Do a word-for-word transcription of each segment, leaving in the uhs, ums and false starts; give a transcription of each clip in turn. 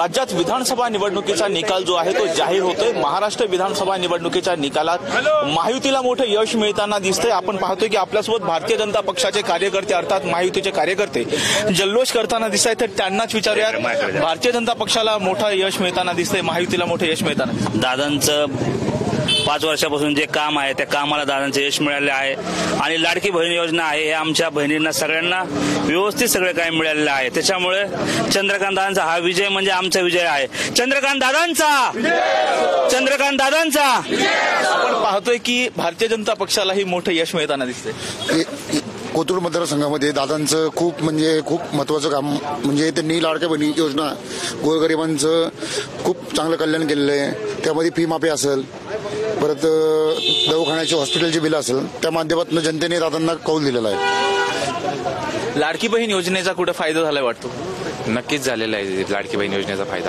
राज्यात विधानसभा निवडणुकीचा निकाल जो आहे तो जाहीर होतोय। महाराष्ट्र विधानसभा निवडणुकीच्या निकालात महायुतीला मोठं यश मिळताना दिसतंय। आपण पाहतोय की आपल्यासोबत भारतीय जनता पक्षाचे कार्यकर्ते अर्थात महायुतीचे कार्यकर्ते जल्लोष करताना दिसत आहेत। तर त्यांनाच विचारूया, भारतीय जनता पक्षाला मोठं यश मिळताना दिसतंय, महायुतीला मोठं यश मिळताना दादांचं पाच वर्षापासून जे काम आहे त्या कामाला दादांचं यश मिळाले आहे आणि लाडकी बहीण योजना आहे हे आमच्या बहिणींना सगळ्यांना व्यवस्थित सगळे काय मिळालेलं आहे। त्याच्यामुळे चंद्रकांत दादांचा हा विजय म्हणजे आमचा विजय आहे। चंद्रकांत दादांचा चंद्रकांत दादांचा आपण पाहतोय की भारतीय जनता पक्षालाही मोठं यश मिळताना दिसतंय। कोथरूड मतदारसंघामध्ये दादांचं खूप म्हणजे खूप महत्वाचं काम म्हणजे त्यांनी लाडक्या बहिणी योजना गोरगरिबांचं खूप चांगलं कल्याण केलेलं आहे। त्यामध्ये फी माफी असेल, परत दवाखान्याची हॉस्पिटलची बिल असेल, त्या माध्यमातून जनतेने दादांना कौल दिलेला आहे। लाडकी बहीण योजनेचा कुठे फायदा झालाय वाटतो? नक्कीच झालेला आहे लाडकी बहीण योजनेचा फायदा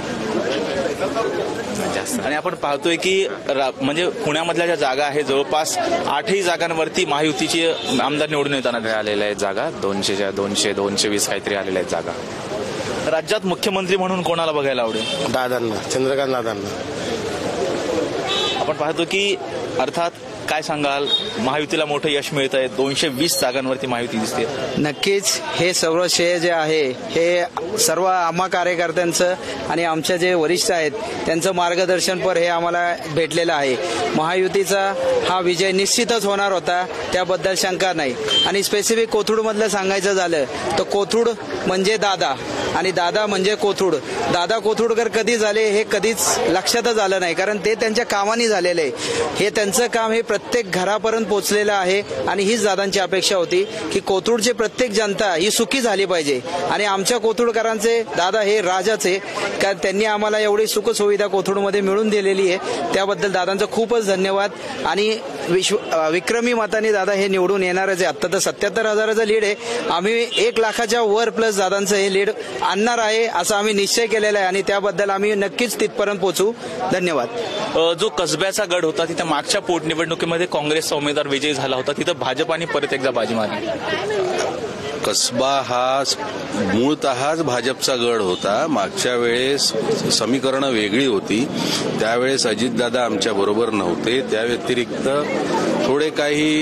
जास्त। आणि आपण पाहतोय की म्हणजे पुण्यामधल्या ज्या जागा आहे जवळपास आठही जागांवरती महायुतीची आमदार निवडून येताना आलेल्या आहेत जागा, दोनशेच्या दोनशे दोनशे वीस काहीतरी आलेल्या आहेत जागा। राज्यात मुख्यमंत्री म्हणून कोणाला बघायला आवडेल? दादांना, चंद्रकांत दादांना। आपण पाहतो की अर्थात काय सांगाल, महायुतीला मोठं यश मिळत आहे, दोनशे वीस जागांवरती महायुती दिसते। नक्कीच हे सर्व श्रेय जे आहे हे सर्व आम्हा कार्यकर्त्यांचं आणि आमच्या जे वरिष्ठ आहेत त्यांचं मार्गदर्शनपर हे आम्हाला भेटलेलं आहे। महायुतीचा हा विजय निश्चितच होणार होता, त्याबद्दल शंका नाही। आणि स्पेसिफिक कोथरूडमधलं सांगायचं झालं तर कोथरूड म्हणजे दादा आणि दादा म्हणजे कोथरूड। दादा कोथरूडकर कधी झाले हे कधीच लक्षातच आलं नाही, कारण ते त्यांच्या कामाने झालेलं आहे। हे त्यांचं काम हे प्रत्येक घरापर्यंत पोहोचलेलं आहे आणि हीच दादांची अपेक्षा होती की कोथरूडची प्रत्येक जनता ही सुखी झाली पाहिजे। आणि आमच्या कोथरूडकरांचे दादा हे राजाच आहे, कारण त्यांनी आम्हाला एवढी सुखसुविधा कोथरूडमध्ये मिळून दिलेली आहे, त्याबद्दल दादांचं खूपच धन्यवाद। आणि विश्व विक्रमी मताने दादा हे निवडून येणारच आहे। आता तर सत्याहत्तर हजाराचं लीड आहे, आम्ही एक लाखाच्या वर प्लस दादांचं हे लीड आणणार आहे असा आम्ही निश्चय केलेला आहे आणि त्याबद्दल आम्ही नक्कीच तिथपर्यंत पोहोचू। धन्यवाद। जो कसब्याचा गड होता तिथे मागच्या पोटनिवडणुकीमध्ये काँग्रेसचा उमेदवार विजयी झाला होता, तिथं भाजपाने परत एकदा बाजी मारली। कसबा हा मूळतःच भाजपचा गड होता। मागच्या वेळेस समीकरणं वेगळी होती, त्यावेळेस अजितदादा आमच्या बरोबर नव्हते। त्या व्यतिरिक्त थोडे काही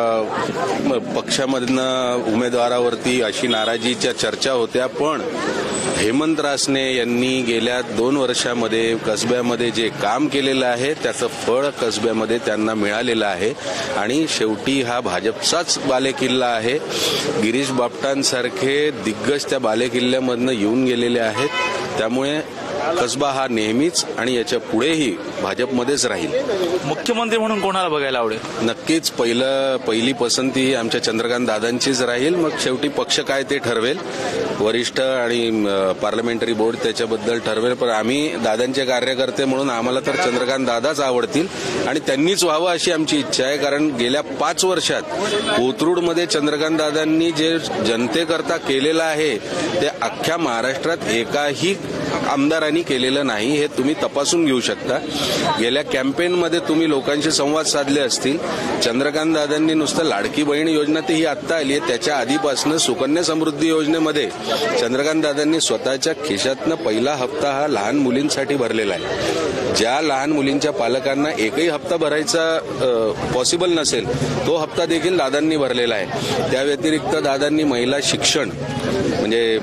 पक्षामधनं उमेदवारावरती अशी नाराजीच्या चर्चा होत्या, पण हेमंत रासने यांनी गेल्या दोन वर्षामध्ये कसब्यामध्ये जे काम केलेलं आहे त्याचं फळ कसब्यामध्ये त्यांना मिळालेलं आहे आणि शेवटी हा भाजपचाच बालेकिल्ला आहे। गिरीश बापटांसारखे दिग्गज त्या बालेकिल्ल्यामधनं येऊन गेलेले आहेत, त्यामुळे कसबा हा नेहमीच आणि याच्या पुढेही भाजपमध्येच राहील। मुख्यमंत्री म्हणून कोणाला बघायला आवडेल? नक्कीच पहिलं पहिली पसंती ही आमच्या चंद्रकांत दादांचीच राहील, मग शेवटी पक्ष काय ते ठरवेल, वरिष्ठ आणि पार्लमेंटरी बोर्ड त्याच्याबद्दल ठरवेल। पण आम्ही दादांचे कार्यकर्ते म्हणून आम्हाला तर चंद्रकांत दादाच आवडतील आणि त्यांनीच व्हावं अशी आमची इच्छा आहे, कारण गेल्या पाच वर्षात कोथरूडमध्ये चंद्रकांत दादांनी जे जनतेकरता केलेलं आहे ते अख्ख्या महाराष्ट्रात एकाही आमदारांनी केलेलं नाही, हे तुम्ही तपासून घेऊ शकता। गेल्या कॅम्पेनमध्ये तुम्ही लोकांशी संवाद साधले असतील, चंद्रकांत दादांनी नुसतं लाडकी बहीण योजना ती ही आत्ता आली आहे, त्याच्या आधीपासून सुकन्या समृद्धी योजनेमध्ये चंद्रकांत दादांनी स्वतःच्या खिशातनं पहिला हप्ता हा लहान मुलींसाठी भरलेला आहे। ज्या लहान मुलींच्या पालकांना एकही हप्ता भरायचा पॉसिबल नसेल तो हप्ता देखील दादांनी भरलेला आहे। त्या व्यतिरिक्त दादांनी महिला शिक्षण म्हणजे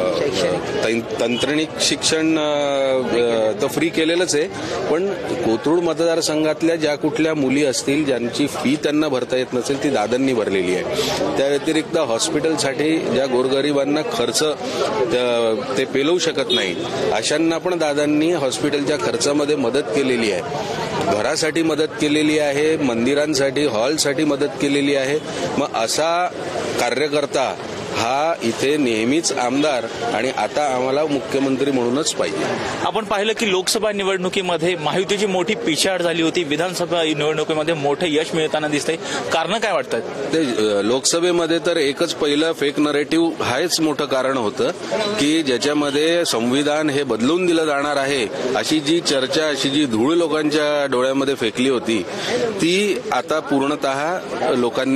तंत्रनिक शिक्षण तर फ्री केलेलंच आहे, पण कोथरूड मतदारसंघातल्या ज्या कुठल्या मुली असतील ज्यांची फी त्यांना भरता येत नसेल ती दादांनी भरलेली आहे। त्या व्यतिरिक्त हॉस्पिटलसाठी ज्या गोरगरिबांना खर्च ते पेलवू शकत नाही अशांना पण दादांनी हॉस्पिटलच्या खर्चामध्ये मदत केलेली आहे, घरासाठी मदत केलेली आहे, मंदिरांसाठी हॉलसाठी मदत केलेली आहे। मग असा कार्यकर्ता हा इथे नेहमीच आमदार आणि आता आम्हाला मुख्यमंत्री म्हणूनच पाहिजे। आपण पाहिलं की लोकसभा निवडणुकीमध्ये महायुतीची मोठी पिछाड झाली होती, विधानसभा निवडणुकीमध्ये मोठं यश मिळताना दिसतंय, कारण काय वाटतं? ते लोकसभेमध्ये तर एकच पहिलं फेक नरेटिव्ह हाच मोठं कारण होतं की ज्याच्यामध्ये संविधान हे बदलून दिलं जाणार आहे अशी जी चर्चा, अशी जी धूळ लोकांच्या डोळ्यामध्ये फेकली होती ती आता पूर्णतः लोकांनी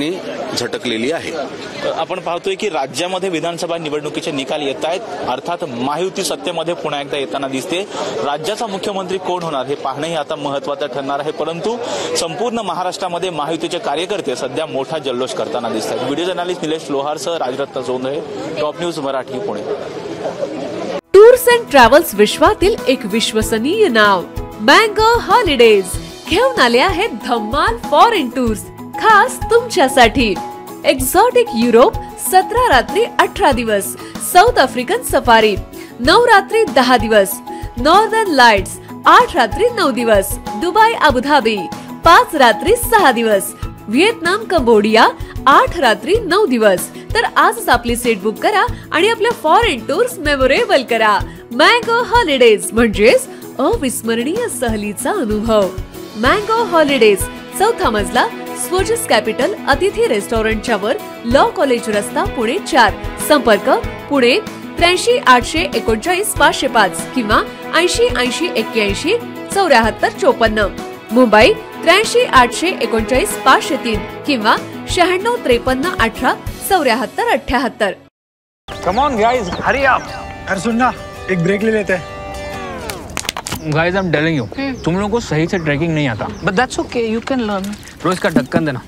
झटकलेली आहे. आपण पाहतोय की राज्यामध्ये विधानसभा निवडणुकीचे निकाल येत आहेत. अर्थात महायुती सत्तेमध्ये पुन्हा एकदा येताना दिसते. राज्याचा मुख्यमंत्री कोण होणार हे पाहणंही आता महत्वाचं ठरणार आहे. परंतु संपूर्ण महाराष्ट्रामध्ये महायुतीचे कार्यकर्ते सध्या मोठा जल्लोष करताना दिसत आहेत. व्हिडिओ जर्नलिस्ट निलेश लोहारसह Rajratna Jondhale, top news Marathi, Pune. Tours and travels विश्वातील एक विश्वसनीय नाव मँगो हॉलिडेज घेऊन आले आहेत धम्माल फॉरेन टूर्स खास तुमच्यासाठी. एक्झॉटिक युरोप सतरा रात्री अठरा दिवस, साऊथ आफ्रिकन सफारी नऊ रात्री दहा दिवस, नॉर्दर्न लाईट्स आठ रात्री नऊ दिवस, दुबई अबुधाबी पाच रात्री सहा दिवस, व्हिएतनाम कंबोडिया आठ रात्री नऊ दिवस. तर आजच आपली सीट बुक करा आणि आपल्या फॉरेन टूर्स मेमोरेबल करा. मँगो हॉलिडेज म्हणजेच अविस्मरणीय सहलीचा अनुभव. मँगो हॉलिडेज, चौथा मजला, स्वोजिस कॅपिटल अतिथी रेस्टॉरंटच्या वर, लॉ कॉलेज रस्ता, पुणे चार. संपर्क पुणे त्र्याऐंशी आठशे एकोणचाळीस पाचशे पाच किंवा ऐंशी ऐंशी एक्क्याऐंशी चौऱ्याहत्तर चोपन्न. मुंबई त्र्याऐंशी आठशे एकोणचाळीस पाचशे तीन किंवा शहाण्णव त्रेपन्न अठरा चौऱ्याहत्तर अठ्याहत्तर. Come on guys, hurry up. अरे सुन ना, एक ब्रेक ले लेते हैं. Guys, I'm telling you, तुम लोगों को सही से ट्रैकिंग नहीं आता. But that's okay, you can learn. रोज का ढक्कन देना.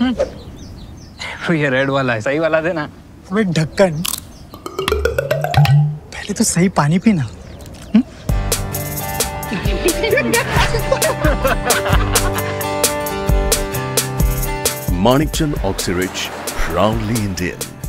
तो ये रेड वाला है, सही वाला देना. वे ढक्कन, पहले तो सही पानी पीना. Manikchand Oxyrich, proudly Indian.